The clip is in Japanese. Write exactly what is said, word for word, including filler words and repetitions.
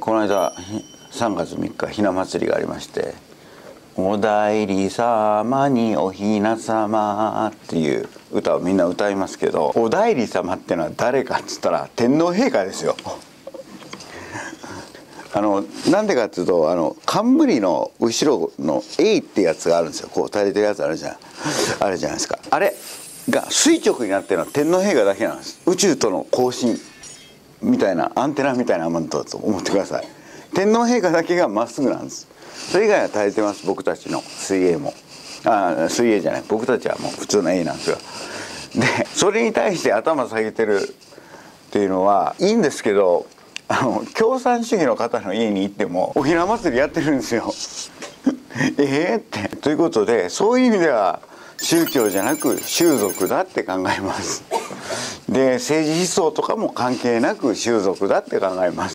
この間さんがつみっかひな祭りがありまして「お内裏様におひな様」っていう歌をみんな歌いますけど、お内裏様ってのは誰かっつったら天皇陛下ですよ。あのなんでかっていうと、あの冠の後ろの「A」ってやつがあるんですよ。こう垂れてるやつあるじゃん、あるじゃないですか。あれが垂直になってるのは天皇陛下だけなんです。宇宙との交信みたいなアンテナみたいなものだと思ってください。天皇陛下だけがまっすぐなんです。それ以外は垂れてます。僕たちの水泳もあ水泳じゃない、僕たちはもう普通の A なんですよ。でそれに対して頭下げてるっていうのはいいんですけど、あの共産主義の方の家に行ってもおひな祭りやってるんですよ。ええって。ということで、そういう意味では宗教じゃなく習俗だって考えます。で政治思想とかも関係なく習俗だって考えます。